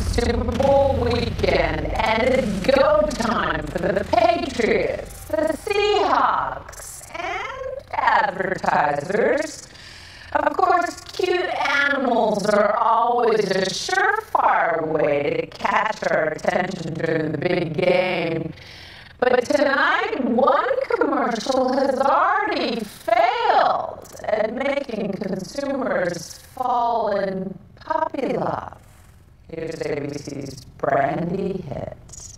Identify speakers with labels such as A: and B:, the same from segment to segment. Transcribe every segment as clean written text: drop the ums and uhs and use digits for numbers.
A: Super Bowl weekend, and it's go time for the Patriots, the Seahawks, and advertisers. Of course, cute animals are always a surefire way to catch our attention during the big game. But tonight, one commercial has already failed at making consumers fall in puppy love. Here's ABC's Brandy Hits.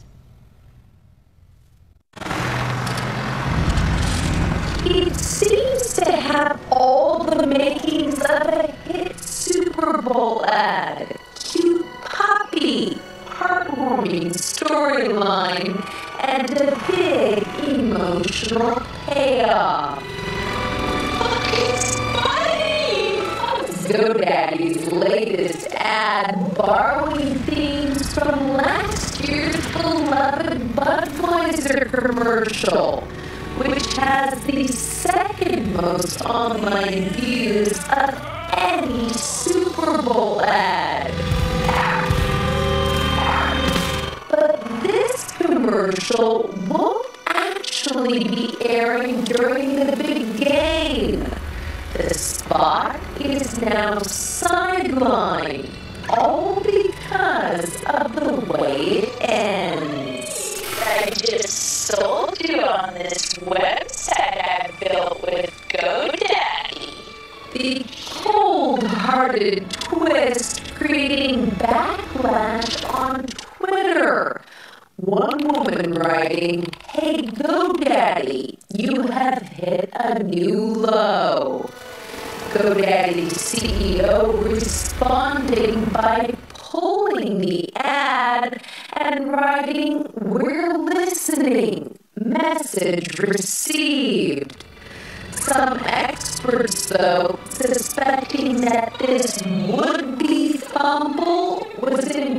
A: It seems to have all the makings of a hit Super Bowl ad. Cute puppy, heartwarming storyline, and a big emotional payoff. It's funny! GoDaddy's latest ad, borrowing themes from last year's beloved Budweiser commercial, which has the second most online views of any Super Bowl ad. But this commercial won't actually be airing during the big game. The spot is now sidelined, all because of the way it ends. I just sold you on this website I built with GoDaddy. The cold-hearted twist creating backlash on Twitter. One woman writing, "Hey GoDaddy, you have hit a new low." GoDaddy's CEO responding by pulling the ad and writing, "We're listening. Message received." Some experts, though, suspecting that this would-be fumble was in